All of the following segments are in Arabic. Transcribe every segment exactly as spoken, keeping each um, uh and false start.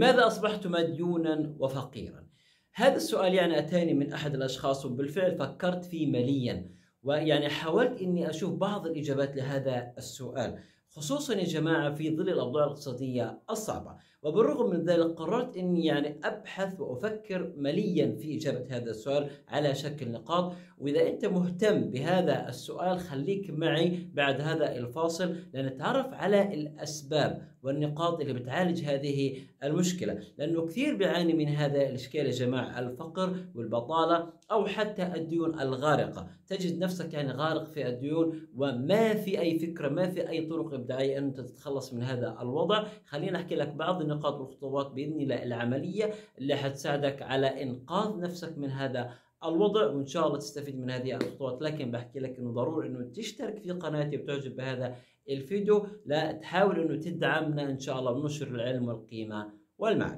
لماذا أصبحت مديونا وفقيرا؟ هذا السؤال يعني أتاني من أحد الأشخاص، وبالفعل فكرت فيه مليا، ويعني حاولت إني أشوف بعض الإجابات لهذا السؤال، خصوصا يا جماعة في ظل الأوضاع الاقتصادية الصعبة. وبالرغم من ذلك قررت إني يعني أبحث وأفكر مليا في إجابة هذا السؤال على شكل نقاط. وإذا أنت مهتم بهذا السؤال خليك معي بعد هذا الفاصل لنتعرف على الأسباب والنقاط اللي بتعالج هذه المشكلة، لأنه كثير بيعاني من هذا الإشكال يا جماعة، الفقر والبطالة أو حتى الديون الغارقة. تجد نفسك يعني غارق في الديون وما في أي فكرة، ما في أي طرق إبداعية أن أنت تتخلص من هذا الوضع. خلينا أحكي لك بعض النقاط والخطوات بإذن الله العملية اللي حتساعدك على إنقاذ نفسك من هذا الوضع، وإن شاء الله تستفيد من هذه الخطوات. لكن بحكي لك إنه ضروري إنه تشترك في قناتي وتعجب بهذا الفيديو، لا تحاول إنه تدعمنا إن شاء الله بنشر العلم والقيمة والمعرفة.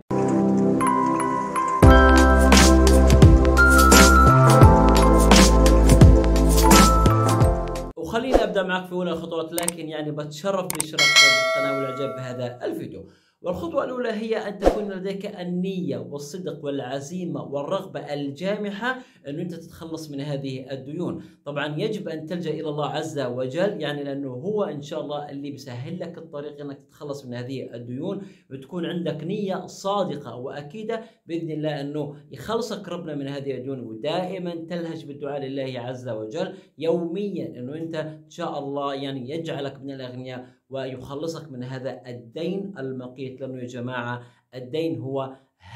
وخليني أبدأ معك في أولى الخطوات، لكن يعني بتشرف باشتراك القناة والإعجاب بهذا الفيديو. والخطوة الأولى هي أن تكون لديك النية والصدق والعزيمة والرغبة الجامحة أن أنت تتخلص من هذه الديون. طبعا يجب أن تلجأ إلى الله عز وجل، يعني لأنه هو إن شاء الله اللي بيسهل لك الطريق أنك تتخلص من هذه الديون، وتكون عندك نية صادقة وأكيدة بإذن الله أنه يخلصك ربنا من هذه الديون. ودائما تلهج بالدعاء لله عز وجل يوميا أنه أنت إن شاء الله يعني يجعلك من الأغنياء ويخلصك من هذا الدين المقيت. لأنه يا جماعة الدين هو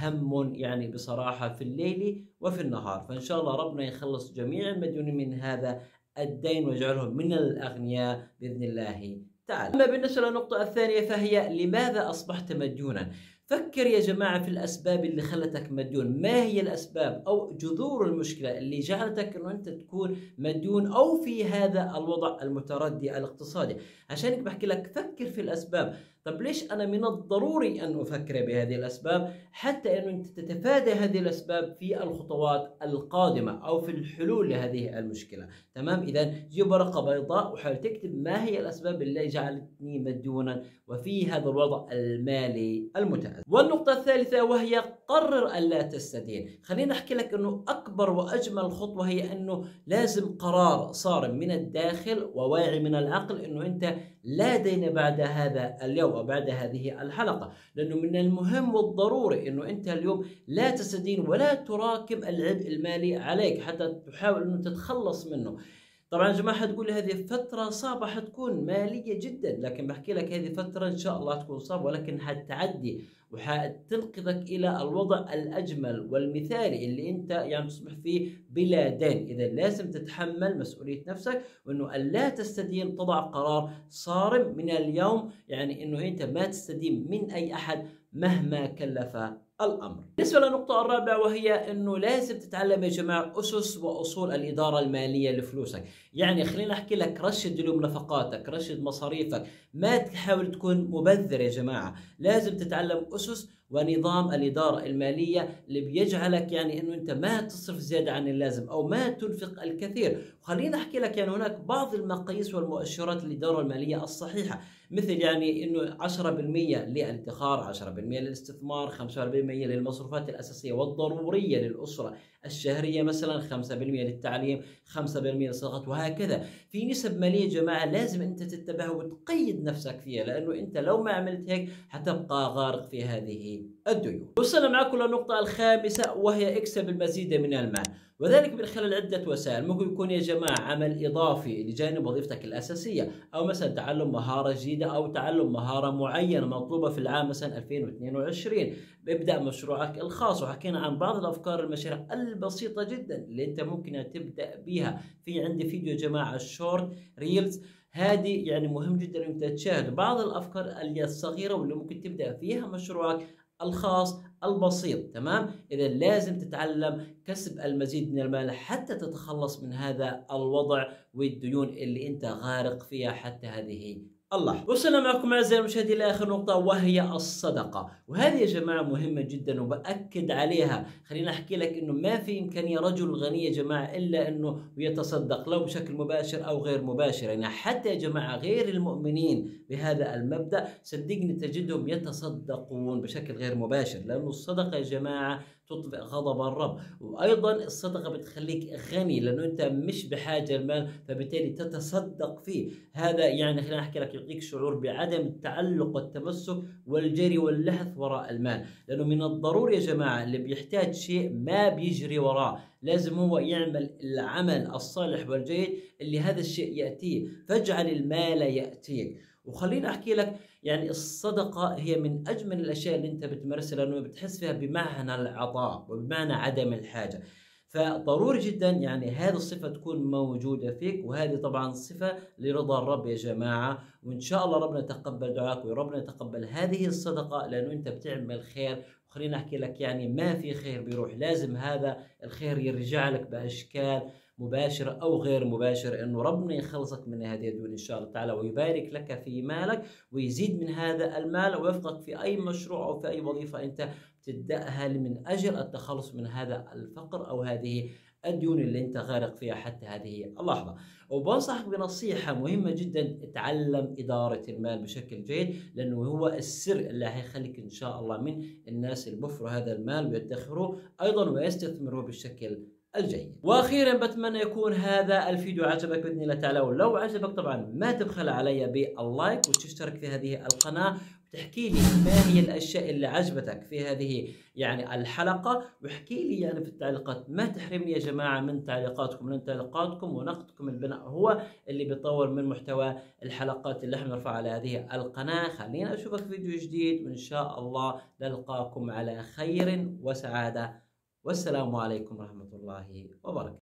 هم يعني بصراحة في الليل وفي النهار، فإن شاء الله ربنا يخلص جميع المديونين من هذا الدين ويجعلهم من الأغنياء بإذن الله تعالى. أما بالنسبة للنقطة الثانية فهي لماذا أصبحت مديونا؟ فكر يا جماعة في الأسباب اللي خلتك مديون. ما هي الأسباب أو جذور المشكلة اللي جعلتك أنه أنت تكون مديون أو في هذا الوضع المتردي الاقتصادي؟ عشانك بحكي لك فكر في الأسباب. طب ليش أنا من الضروري أن أفكر بهذه الأسباب؟ حتى أنه أنت تتفادى هذه الأسباب في الخطوات القادمة أو في الحلول لهذه المشكلة. تمام؟ إذا جيب ورقة بيضاء وحاول تكتب ما هي الأسباب اللي جعلتني مديونا وفي هذا الوضع المالي المتأزم. والنقطة الثالثة وهي قرر ألا تستدين. خليني أحكي لك أنه أكبر وأجمل خطوة هي أنه لازم قرار صارم من الداخل وواعي من العقل أنه أنت لا دين بعد هذا اليوم وبعد هذه الحلقة. لأنه من المهم والضروري أنه أنت اليوم لا تستدين ولا تراكم العبء المالي عليك حتى تحاول أنه تتخلص منه. طبعا يا جماعة حتقول لي هذه فترة صعبة، حتكون مالية جدا، لكن بحكي لك هذه فترة إن شاء الله تكون صعبة ولكن حتعدي وحتنقذك إلى الوضع الأجمل والمثالي اللي أنت يعني تصبح فيه بلا دين. إذا لازم تتحمل مسؤولية نفسك، وأنه ألا تستدين تضع قرار صارم من اليوم، يعني أنه أنت ما تستدين من أي أحد مهما كلف الأمر. بالنسبة للنقطة الرابعة وهي أنه لازم تتعلم يا جماعة أسس وأصول الإدارة المالية لفلوسك. يعني خليني أحكي لك رشد اليوم نفقاتك، رشد مصاريفك، ما تحاول تكون مبذر يا جماعة. لازم تتعلم أسس ونظام الإدارة المالية اللي بيجعلك يعني أنه أنت ما تصرف زيادة عن اللازم أو ما تنفق الكثير. وخليني أحكي لك يعني هناك بعض المقاييس والمؤشرات للإدارة المالية الصحيحة، مثل يعني أنه عشرة بالمئة للادخار، عشرة بالمئة للاستثمار، خمسة بالمئة للمصروفات الأساسية والضرورية للأسرة الشهرية، مثلا خمسة بالمئة للتعليم، خمسة بالمئة للصدقات، وهكذا. في نسب مالية يا جماعة لازم أنت تتبعها وتقيد نفسك فيها، لأنه أنت لو ما عملت هيك حتبقى غارق في هذه الديون. وصلنا معكم للنقطة الخامسة وهي اكسب المزيد من المال، وذلك من خلال عدة وسائل. ممكن يكون يا جماعة عمل إضافي لجانب وظيفتك الأساسية، أو مثلا تعلم مهارة جديدة أو تعلم مهارة معينة مطلوبة في العام مثلا ألفين واثنين وعشرين. ابدأ مشروعك الخاص، وحكينا عن بعض الأفكار المشاريع البسيطة جدا اللي أنت ممكن تبدأ بها. في عندي فيديو يا جماعة الشورت ريلز، هذه يعني مهم جدا أنت تشاهد بعض الأفكار الصغيرة واللي ممكن تبدأ فيها مشروعك الخاص البسيط. تمام؟ إذا لازم تتعلم كسب المزيد من المال حتى تتخلص من هذا الوضع والديون اللي أنت غارق فيها حتى هذه الله. وصلنا معكم أعزائي المشاهدين لآخر نقطة وهي الصدقة، وهذه يا جماعة مهمة جدا وبأكد عليها. خليني أحكي لك إنه ما في إمكانية رجل غني يا جماعة إلا إنه يتصدق لو بشكل مباشر أو غير مباشر، يعني حتى يا جماعة غير المؤمنين بهذا المبدأ صدقني تجدهم يتصدقون بشكل غير مباشر، لأنه الصدقة يا جماعة تطفئ غضب الرب، وأيضا الصدقة بتخليك غني لأنه أنت مش بحاجة المال، فبالتالي تتصدق فيه. هذا يعني خليني أحكي لك يعطيك شعور بعدم التعلق والتمسك والجري واللهث وراء المال، لأنه من الضروري يا جماعة اللي بيحتاج شيء ما بيجري وراه، لازم هو يعمل العمل الصالح والجيد اللي هذا الشيء يأتيه، فاجعل المال يأتيك. وخليني أحكي لك يعني الصدقة هي من أجمل الأشياء اللي أنت بتمارسها، لأنه بتحس فيها بمعنى العطاء وبمعنى عدم الحاجة. فضروري جدا يعني هذه الصفة تكون موجودة فيك، وهذه طبعا صفة لرضا الرب يا جماعة. وإن شاء الله ربنا يتقبل دعاك وربنا يتقبل هذه الصدقة، لأنه أنت بتعمل خير. وخلينا أحكي لك يعني ما في خير بيروح، لازم هذا الخير يرجع لك بأشكال مباشرة أو غير مباشرة، إنه ربنا يخلصك من هذه الدنيا إن شاء الله تعالى، ويبارك لك في مالك ويزيد من هذا المال، ويوفقك في أي مشروع أو في أي وظيفة أنت تبدأها من أجل التخلص من هذا الفقر أو هذه الديون اللي أنت غارق فيها حتى هذه اللحظة. وبنصحك بنصيحة مهمة جدا، اتعلم إدارة المال بشكل جيد، لأنه هو السر اللي هيخليك إن شاء الله من الناس اللي بفروا هذا المال ويدخروه أيضا ويستثمروه بالشكل الجيد. واخيرا بتمنى يكون هذا الفيديو عجبك باذن الله تعالى، ولو عجبك طبعا ما تبخل علي باللايك وتشترك في هذه القناه، وتحكي لي ما هي الاشياء اللي عجبتك في هذه يعني الحلقه، واحكي لي يعني في التعليقات. ما تحرمني يا جماعه من تعليقاتكم، لان تعليقاتكم ونقدكم البناء هو اللي بيطور من محتوى الحلقات اللي احنا نرفعها على هذه القناه. خلينا اشوفك في فيديو جديد، وان شاء الله نلقاكم على خير وسعاده، والسلام عليكم ورحمة الله وبركاته.